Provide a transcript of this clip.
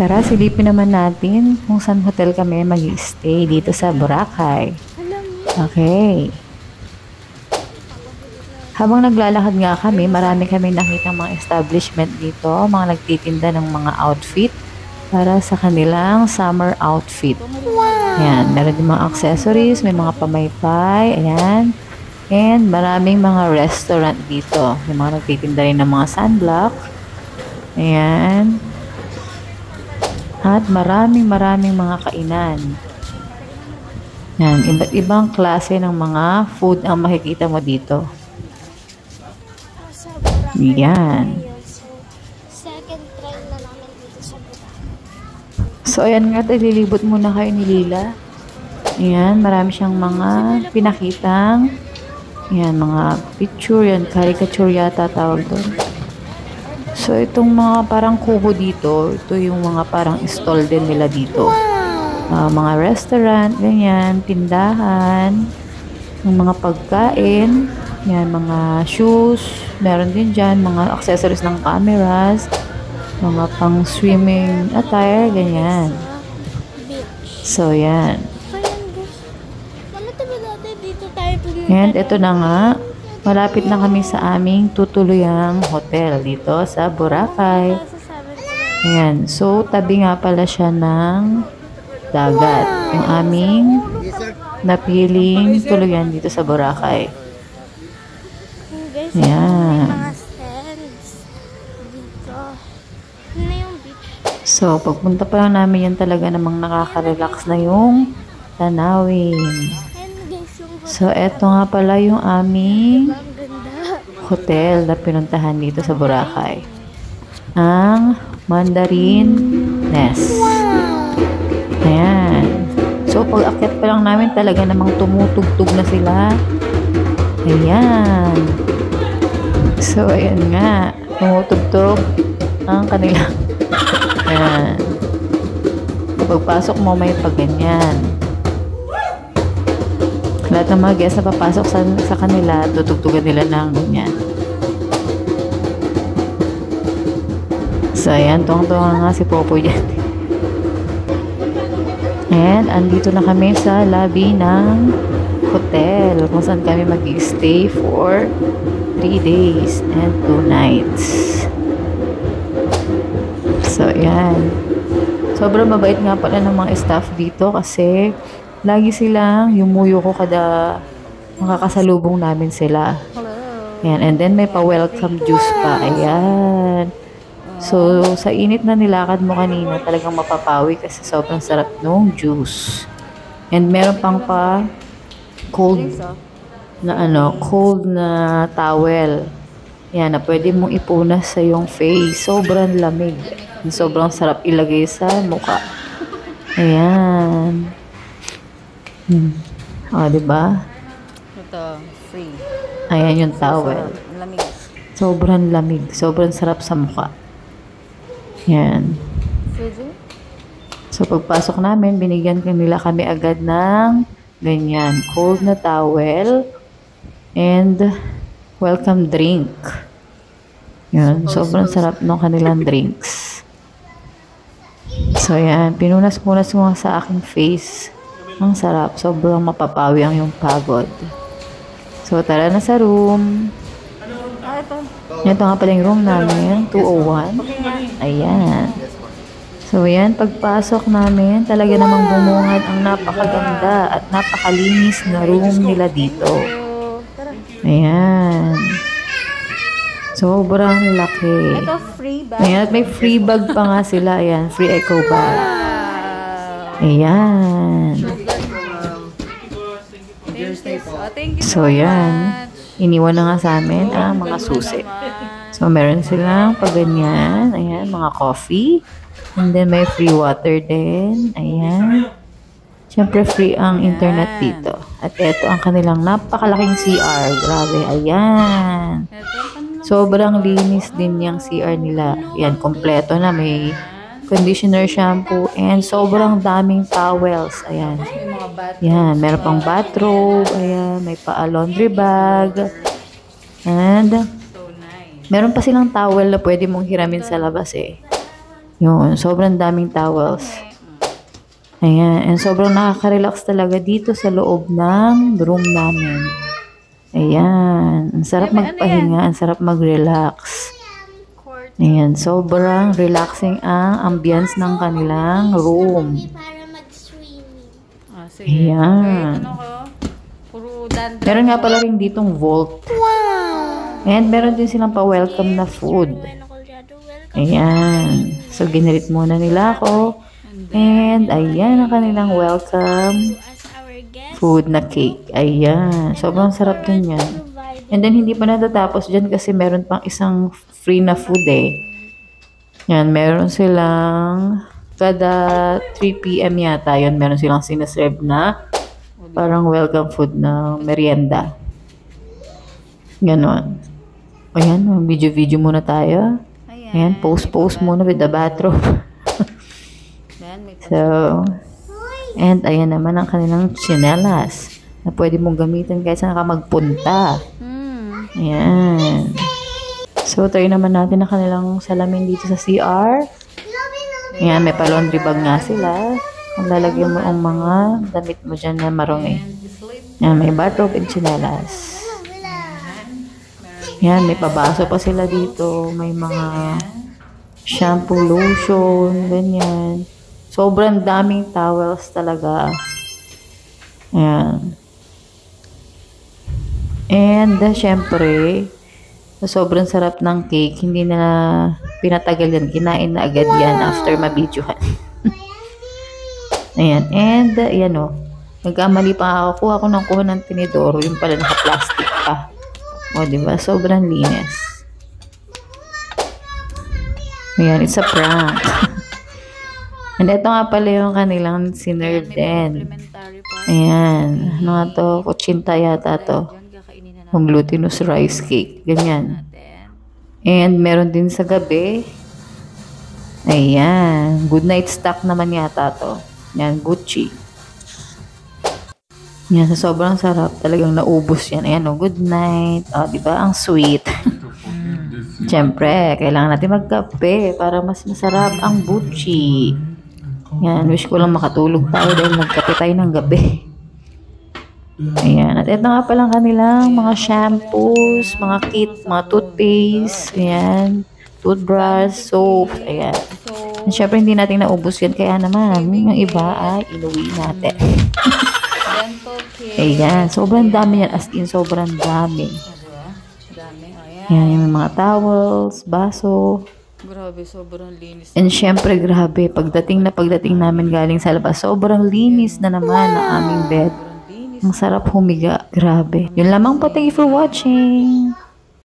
Tara, silipin naman natin kung saan hotel kami mag-stay dito sa Boracay. Okay. Habang naglalakad nga kami, marami kami nakita mga establishment dito, mga nagtitinda ng mga outfit para sa kanilang summer outfit. Ayan, meron din mga accessories, may mga pamaypay, ayan. And maraming mga restaurant dito. May mga nagtitinda rin ng mga sunblock. Ayan. At maraming mga kainan. Yan, iba't ibang klase ng mga food ang makikita mo dito. Yan. Second try na namin dito sa Boracay. So, ayan nga, ililibot muna kayo ni Lila. Ayan, marami siyang mga pinakitang, ayan, mga picture, yan, caricature yata tawag doon. So, itong mga parang kubo dito, ito yung mga parang stall din nila dito. Mga restaurant, ganyan, tindahan, ng mga pagkain, yan, mga shoes, meron din dyan, mga accessories ng cameras, mga pang swimming attire, ganyan. So, yan. And ito na nga, malapit na kami sa aming tutuluyang hotel dito sa Boracay. Ayan. So, tabi nga pala siya ng dagat. Yung aming napiling tuluyan dito sa Boracay. Ayan. So, pagpunta pa lang namin yan talaga namang nakaka-relax na yung tanawin. So, eto nga pala yung aming hotel na pinuntahan dito sa Boracay. Ang Mandarin Nest. Ayan. So, pag akyat pa lang namin, talaga namang tumutugtog na sila. Ayan. So, ayan nga. Tumutugtog ang kanilang. Ayan. Pagpasok mo, may pagganyan. Lahat ng mga guests na papasok sa kanila, tutugtugan nila ng ganyan. So, ayan. Tuwang-tuwang nga si Popo dyan. And, andito na kami sa lobby ng hotel kung saan kami mag-stay for 3 days and 2 nights. So, ayan. Sobrang mabait nga pala ng mga staff dito kasi lagi silang yumuyo ko kada makakasalubong namin sila. Ayan. And then, may pa-welcome juice pa. Ayan. So, sa init na nilakad mo kanina, talagang mapapawi kasi sobrang sarap nung juice. And meron pang pa cold na towel. Ayan, na pwede mong ipunas sa iyong face. Sobrang lamig. Sobrang sarap ilagay sa mukha. Ayan. O, diba? Ito, free. Ayan yung towel. Lamig. Sobrang lamig. Sobrang sarap sa mukha. Ayan. So, pagpasok namin, binigyan nila kami agad ng ganyan, cold na towel and welcome drink. Yan, sobrang sarap ng kanilang drinks. So, yan, pinunas-punas mo sa aking face. Ang sarap, sobrang mapapawi ang yung pagod. So, tara na sa room. Ito nga pala yung room namin, 201. Ayan. So, yan, pagpasok namin, talaga namang bumungad ang napakaganda at napakalinis na room nila dito. Ayan. Sobrang laki. Ito, free bag. Ayan, at may free bag pa nga sila. Ayan, free eco bag. Ayan. So, yan. Iniwan na nga sa amin ang mga susi. So, meron silang pag ganyan. Ayan, mga coffee. And then, may free water din. Ayan. Siyempre, free ang internet dito. At ito ang kanilang napakalaking CR. Grabe. Ayan. Sobrang linis din yung CR nila. Ayan, kompleto na. May conditioner, shampoo, and sobrang daming towels. Ayan. Ayan, meron pang bathrobe. Ayan, may pa-laundry bag. And, meron pa silang towel na pwede mong hiramin sa labas eh. Yun, sobrang daming towels. Ayan, and sobrang nakaka-relax talaga dito sa loob ng room namin. Ayan, ang sarap magpahinga, ang sarap mag-relax. Ayan, sobrang relaxing ang ambience ng kanilang room. Para mag-swimming. Ah, sige. Ayan. Okay, ano ko? Puro dandruff. Meron nga pala rin ditong vault. And meron din silang pa-welcome na food. Bueno, Colorado, welcome Ayan. So, ginirit muna nila ako. And, ayan ang kanilang welcome as our guest. food na cake. Ayan. Sobrang sarap din yan. And then, hindi pa natatapos dyan kasi meron pang isang free na food eh. Yan, meron silang kada 3 p.m. yata yun, meron silang sinaserve na parang welcome food na merienda. Ganon. Ayan, video-video muna tayo. Ayan, post muna with the bathroom. Ayan, may So, and ayan naman ang kanilang tsinelas na pwede mong gamitin kahit saan ka magpunta. Ayan. So, try naman natin ang kanilang salamin dito sa CR. Ayan, may pa-laundry bag nga sila. Kung lalagyan mo ang mga damit mo dyan na marumi. Ayan, may bathrobe and tsinelas. Ayan, may pabaso pa sila dito. May mga shampoo, lotion, ganyan. Sobrang daming towels talaga. Ayan. And, syempre, sobrang sarap ng cake. Hindi na pinatagal yan. Kinain na agad yan after mabidyohan. Ayan. And, yan o. Nagkamali pa ako. Kuha ng tinidor. Yung pala naka-plastic pa. O, diba? Sobrang linis. Ayan. It's a prank. And ito nga pala yung kanilang sinerve din. complimentary pa. Ayan. Ano nga to? Kuchinta yata to. Diyan, kakainin na Yung glutinous rice cake. Ganyan. natin. And meron din sa gabi. Ayan. Good night stock naman yata to. Yan. Gucci. Yan. Sa sobrang sarap. Talagang naubos yan. Ayan o. Good night. O, diba? Ang sweet. Siyempre, kailangan natin magkape para mas masarap ang Gucci. Yan. Wish ko lang makatulog tayo dahil nagkape tayo ng gabi. Ayan. At ito nga palang kanilang mga shampoos, mga kit, mga toothpaste, ayan, toothbrush, soap, ayan. And syempre, hindi natin naubos yan. Kaya naman, yung iba ay inuwi natin. Dental care. Ayan. Sobrang dami yan. As in, sobrang dami. Dami. Ayan. Ayan, yung mga towels, baso. Grabe, sobrang linis. And syempre, grabe, pagdating namin galing sa labas, sobrang linis na naman ang aming bed. Sobrang linis. Ang sarap humiga. Grabe. Yun lamang po. Thank you for watching.